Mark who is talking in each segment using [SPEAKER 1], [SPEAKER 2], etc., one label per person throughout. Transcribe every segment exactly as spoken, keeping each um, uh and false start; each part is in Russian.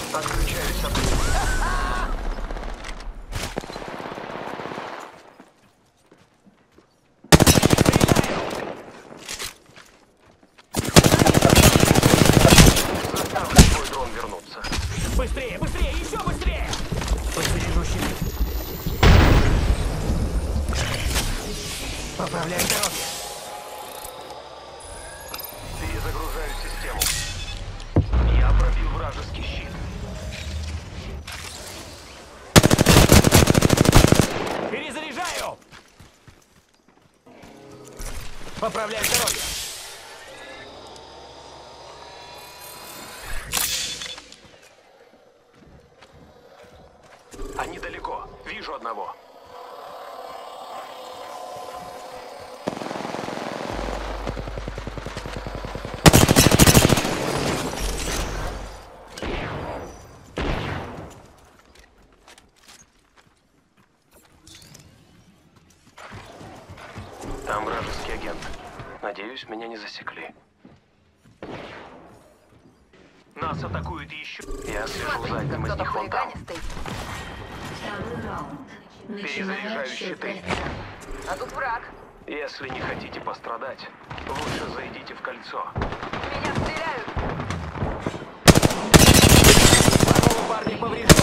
[SPEAKER 1] Отключаюсь от... Заставлю свой дрон вернуться.
[SPEAKER 2] Быстрее, быстрее, еще быстрее! Подзаряжу щит. Поправляю дороги.
[SPEAKER 1] Перезагружаю систему. Я пробил вражеский щит.
[SPEAKER 2] Перезаряжаю! Поправляю дороги.
[SPEAKER 1] Они далеко. Вижу одного. Там вражеский агент. Надеюсь, меня не засекли. Нас атакуют еще. Я слежу за одним из них вон там. Перезаряжаю щиты.
[SPEAKER 3] А тут враг.
[SPEAKER 1] Если не хотите пострадать, лучше зайдите в кольцо.
[SPEAKER 3] Меня стреляют.
[SPEAKER 2] Такого парня поврежден.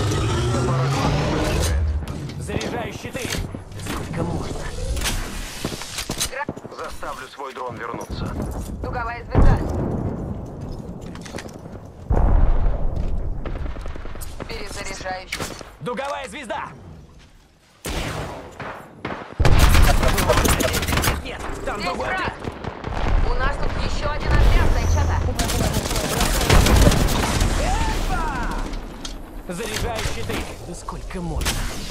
[SPEAKER 2] Заряжаю щиты. Сколько можно?
[SPEAKER 1] Заставлю свой дрон вернуться.
[SPEAKER 3] Дуговая звезда. Перезаряжаю щит.
[SPEAKER 2] Дуговая звезда! Нет, там
[SPEAKER 3] Здесь
[SPEAKER 2] другой
[SPEAKER 3] враг.
[SPEAKER 2] ответ.
[SPEAKER 3] У нас тут еще один отряд, зайчата.
[SPEAKER 2] Заряжаю щиты. Да сколько можно?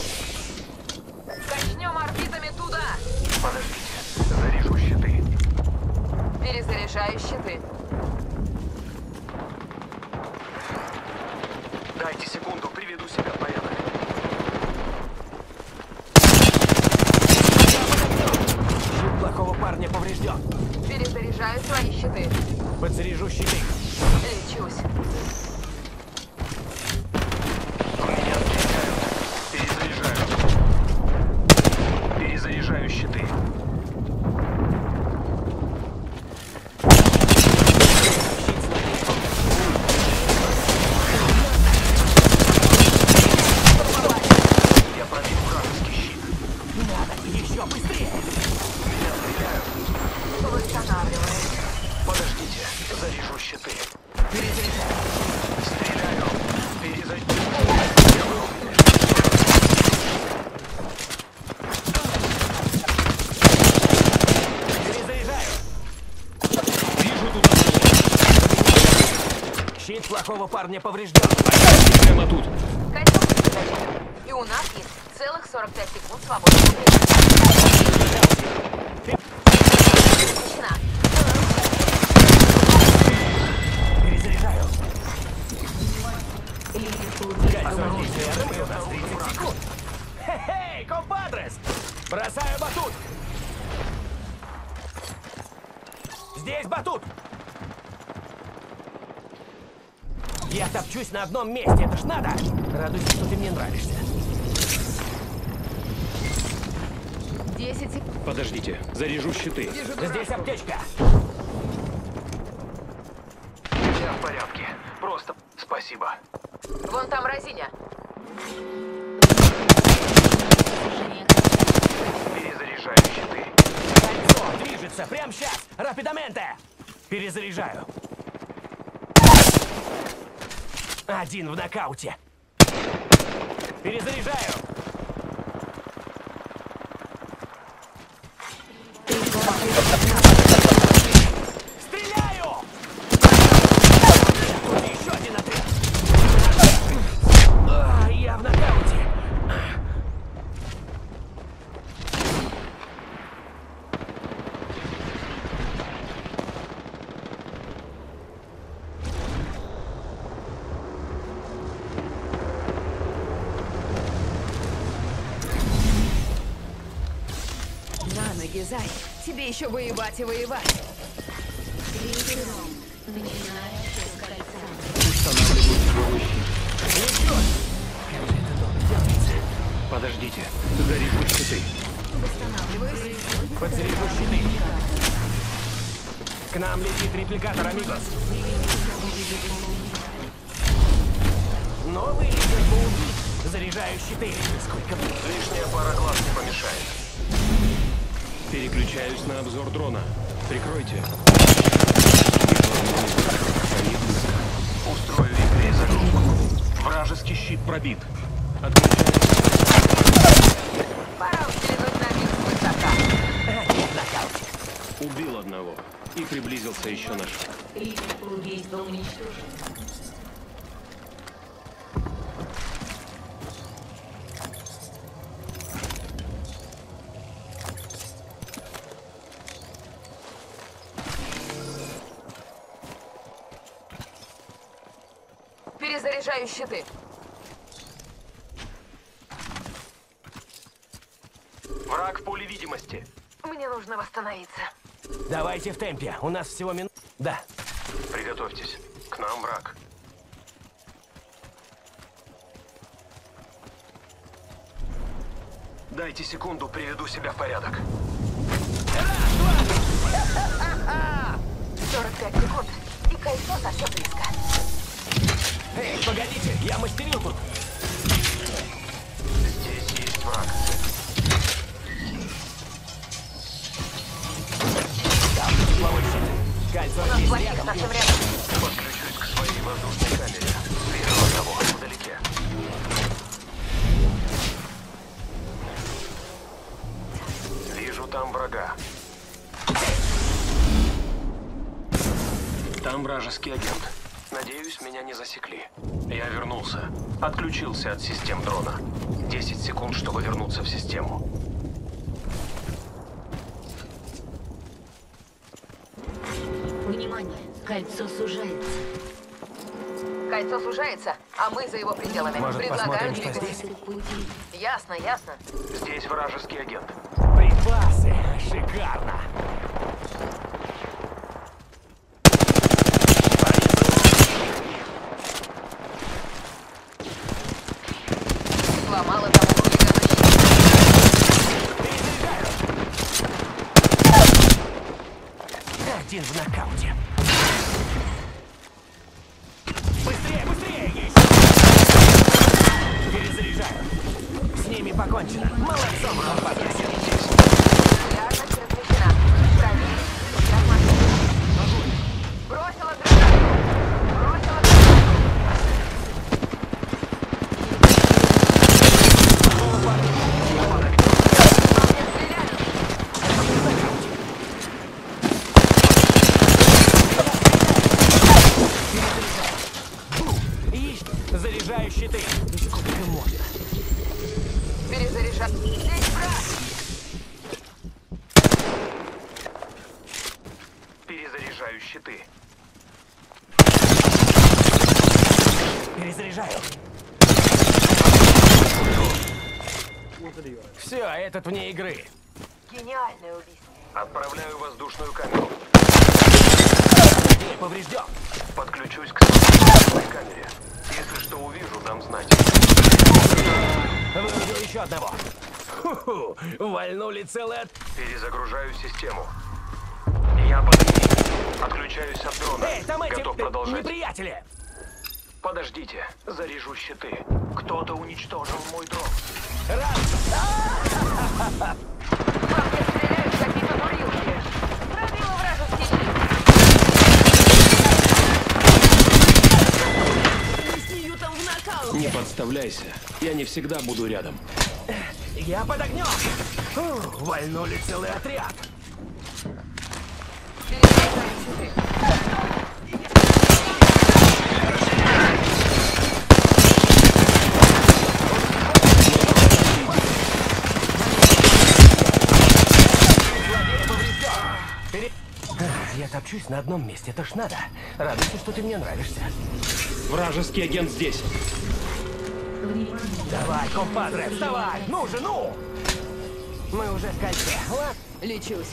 [SPEAKER 3] Качнем орбитами туда.
[SPEAKER 1] Подождите, заряжу щиты.
[SPEAKER 3] Перезаряжаю щиты.
[SPEAKER 1] Дайте секунду, приведу себя в порядок.
[SPEAKER 2] Щит плохого парня поврежден.
[SPEAKER 3] Перезаряжаю свои щиты.
[SPEAKER 2] Подзаряжу щиты.
[SPEAKER 3] Лечусь.
[SPEAKER 1] Меня стреляют. Перезаряжаю. Перезаряжаю щиты. Я пробил вражеский щит.
[SPEAKER 2] Надо еще быстрее.
[SPEAKER 1] Меня стреляют.
[SPEAKER 3] Восстанавливаю.
[SPEAKER 1] Подождите, заряжу щиты.
[SPEAKER 2] Перезаряжаю.
[SPEAKER 1] Стреляю. Перезаряжаю.
[SPEAKER 2] Перезаряжаю.
[SPEAKER 4] Вижу тут одного.
[SPEAKER 2] Щит плохого парня поврежден.
[SPEAKER 4] Прямо тут.
[SPEAKER 3] Кольцо перезаряжаю. И у нас есть целых сорок пять секунд свободного времени. Тишина.
[SPEAKER 2] Перезаряжаю. Горизонт действия оружия за тридцать секунд. Хе-хей, компадрес! Бросаю батут. Здесь батут. Я топчусь на одном месте, это ж надо. Радуйся, что ты мне нравишься.
[SPEAKER 3] десять секунд.
[SPEAKER 4] Подождите, заряжу щиты.
[SPEAKER 3] Вижу
[SPEAKER 2] Здесь
[SPEAKER 3] дурашку.
[SPEAKER 2] аптечка.
[SPEAKER 1] Я в порядке. Просто спасибо.
[SPEAKER 3] Вон там разиня.
[SPEAKER 1] Перезаряжаю щиты.
[SPEAKER 2] Кольцо движется прямо сейчас. Рапидаменте. Перезаряжаю. Один в нокауте. Перезаряжаю. Стреляю! Тут еще один отряд. А, я в нокауте.
[SPEAKER 3] На ноги, зай. Тебе еще воевать и воевать.
[SPEAKER 4] Устанавливаю силовой щит. щиты.
[SPEAKER 2] Подзаряжу щиты. К нам летит репликатор, амигос. Новый лидер поубит. Заряжаю щиты. Сколько будет?
[SPEAKER 1] Лишняя пара глаз не помешает.
[SPEAKER 4] Переключаюсь на обзор дрона. Прикройте.
[SPEAKER 1] Устрою им перезагрузку.
[SPEAKER 4] Вражеский щит пробит. Отключаюсь.
[SPEAKER 3] Пора взглянуть на мир с высока.
[SPEAKER 2] Один нокаут.
[SPEAKER 4] Убил одного. И приблизился еще на шаг.
[SPEAKER 5] Лидер убийства уничтожен.
[SPEAKER 3] Перезаряжаю щиты.
[SPEAKER 1] Враг в поле видимости.
[SPEAKER 3] Мне нужно восстановиться.
[SPEAKER 2] Давайте в темпе. У нас всего минут. Да.
[SPEAKER 1] Приготовьтесь. К нам враг. Дайте секунду, приведу себя в порядок.
[SPEAKER 3] сорок пять секунд. И кольцо совсем близко.
[SPEAKER 2] Эй, погодите, я мастерил тут.
[SPEAKER 1] Здесь есть враг.
[SPEAKER 2] Там тепловой щит. Кольцо
[SPEAKER 3] У нас
[SPEAKER 2] здесь
[SPEAKER 3] плохих
[SPEAKER 2] рядом.
[SPEAKER 3] совсем рядом.
[SPEAKER 1] Подключусь к своей воздушной камере. Вижу одного вдалеке. Вижу там врага. Там вражеский агент. Надеюсь, меня не засекли. Я вернулся. Отключился от систем дрона. десять секунд, чтобы вернуться в систему.
[SPEAKER 5] Внимание! Кольцо сужается.
[SPEAKER 3] Кольцо сужается, а мы за его пределами.
[SPEAKER 2] Может,
[SPEAKER 3] Предлагаю
[SPEAKER 2] посмотрим, что
[SPEAKER 3] двигаться.
[SPEAKER 2] здесь?
[SPEAKER 5] Пути.
[SPEAKER 3] Ясно, ясно.
[SPEAKER 1] Здесь вражеский агент.
[SPEAKER 2] Припасы. Шикарно.
[SPEAKER 3] Сломала того хулигана щит.
[SPEAKER 2] Перезаряжаю. Один в нокауте. Быстрее, быстрее! Есть! Перезаряжаю. С ними покончено. Молодцом, компания.
[SPEAKER 3] Реальность размещена. Проверить. Я смотрю. Бросила гранату. Бросила гранату. По мне стреляют.
[SPEAKER 2] Есть. Заряжаю щиты. Сколько можно?
[SPEAKER 3] Перезаряжать. Здесь враг.
[SPEAKER 1] Перезаряжаю щиты.
[SPEAKER 2] Перезаряжаю. Все, этот вне игры.
[SPEAKER 3] Гениальное убийство.
[SPEAKER 1] Отправляю воздушную камеру.
[SPEAKER 2] Не поврежден.
[SPEAKER 1] Подключусь к своей камере. Если что увижу, дам знать.
[SPEAKER 2] Вырубил еще одного. Ху-ху. Вальнули целый от...
[SPEAKER 1] Перезагружаю систему. Я под ним. Отключаюсь от дрона.
[SPEAKER 2] Эй, там эти
[SPEAKER 1] Готов
[SPEAKER 2] э,
[SPEAKER 1] продолжать.
[SPEAKER 2] неприятели.
[SPEAKER 1] Подождите, заряжу щиты. Кто-то уничтожил мой дрон.
[SPEAKER 2] Раз.
[SPEAKER 3] По мне стреляют какие-то дурилки. Пробила вражеский щит.
[SPEAKER 5] Снию там в нокаут.
[SPEAKER 4] Не подставляйся. Я не всегда буду рядом.
[SPEAKER 2] Я под огнем. Фу, вальнули целый отряд.
[SPEAKER 3] Перезаряжаю щиты.
[SPEAKER 2] Злодей поврежден. Пере- Ах, Я топчусь на одном месте, это ж надо. Радуйся, что ты мне нравишься.
[SPEAKER 4] Вражеский агент здесь.
[SPEAKER 5] Внимание!
[SPEAKER 2] Давай, компадре, вставай! Ну же, ну! Мы уже в кольце. Ладно.
[SPEAKER 3] Лечусь.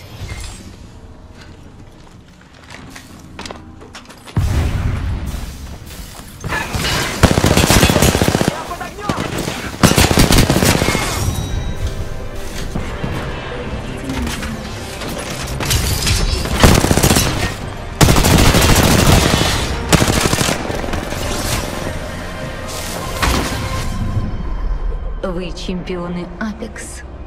[SPEAKER 2] Я под огнем!
[SPEAKER 5] Вы чемпионы Апекс.